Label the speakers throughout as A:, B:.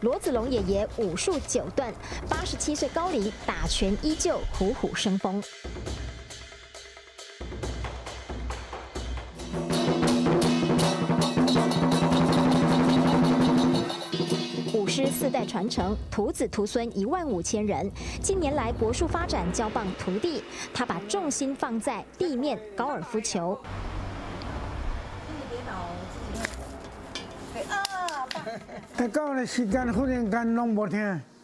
A: 罗子龙爷爷武术9段，87岁高龄打拳依旧虎虎生风。武师4代传承，徒子徒孙15000人。近年来国术发展交棒徒弟，他把重心放在地面高尔夫球。
B: 到了时间忽然间拢无听，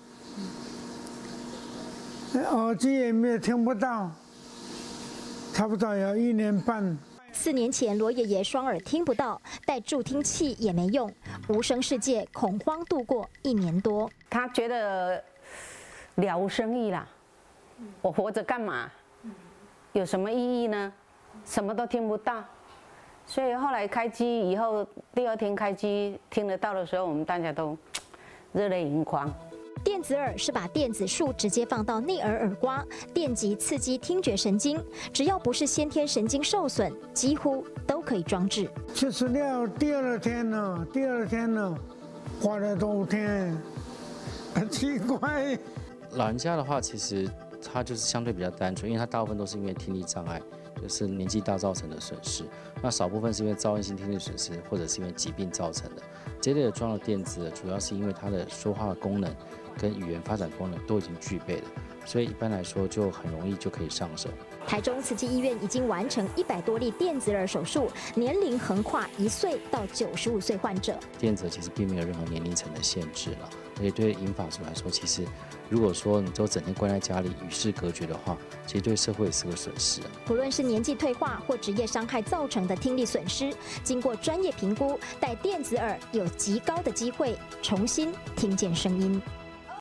B: 耳机也没有听不到，差不多有1年半。
A: 4年前，罗爷爷双耳听不到，带助听器也没用，无声世界恐慌度过1年多。
C: 他觉得了无生意啦，我活着干嘛？有什么意义呢？什么都听不到。 所以后来开机以后，第2天开机听得到的时候，我们大家都热泪盈眶。
A: 电子耳是把电子束直接放到内耳耳瓜，电极刺激听觉神经，只要不是先天神经受损，几乎都可以装置。
B: 76第2天了，花了多天，很奇怪。
D: 老人家的话，其实他就是相对比较单纯，因为他大部分都是因为听力障碍。 就是年纪大造成的损失，那少部分是因为噪音性听力损失，或者是因为疾病造成的。这类的装了电子的，主要是因为它的说话的功能跟语言发展功能都已经具备了，所以一般来说就很容易就可以上手。
A: 台中慈济医院已经完成100多例电子耳手术，年龄横跨1岁到95岁患者。
D: 电子其实并没有任何年龄层的限制了，而且对银发族来说，其实如果说你都整天关在家里与世隔绝的话，其实对社会也是个损失啊。
A: 不论是年纪退化或职业伤害造成的听力损失，经过专业评估，戴电子耳有极高的机会重新听见声音。